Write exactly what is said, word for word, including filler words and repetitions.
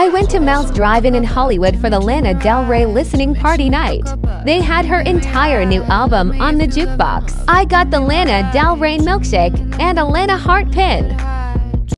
I went to Mouse Drive-In in Hollywood for the Lana Del Rey listening party night. They had her entire new album on the jukebox. I got the Lana Del Rey milkshake and a Lana heart pin.